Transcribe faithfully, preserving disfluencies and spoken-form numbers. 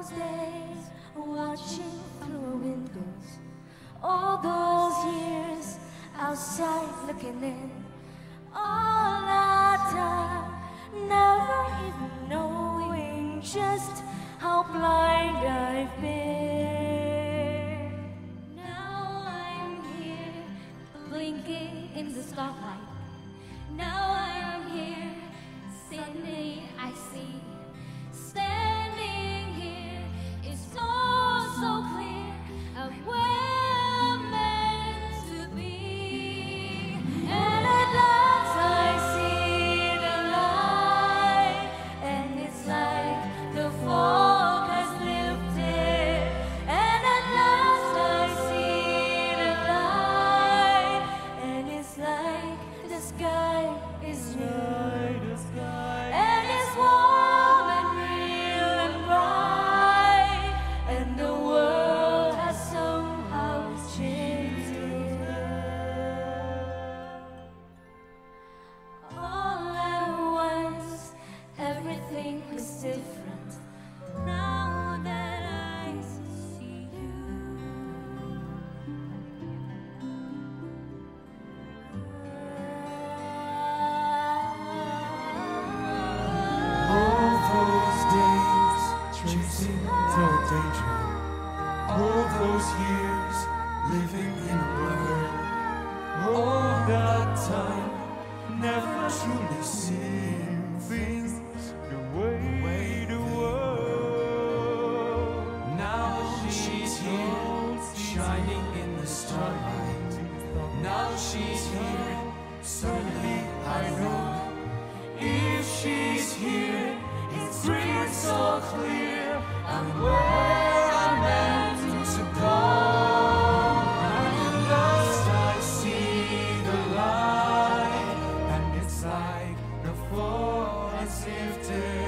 those days watching through windows, all those years outside looking in, all that time never even knowing just how blind I've been. Now I'm here, blinking in the starlight. Now I'm here, suddenly I see. Standing here is so, so clear. I'm where I'm meant to be. And at last I see the light, and it's like the fog has lifted. And at last I see the light, and it's like the sky is blue. And it's warm and real and bright, and the world has somehow changed. All at once, everything is different now that I see you. All those days chasing the daydream, all those years living in a blur, all that time never truly seeing things the way they were. Now she's here, shining in the starlight. Now she's here, suddenly I know. If she's here, it's crystal clear. I'm where I'm meant to go. And at last I see the light, and it's like the fall has lifted.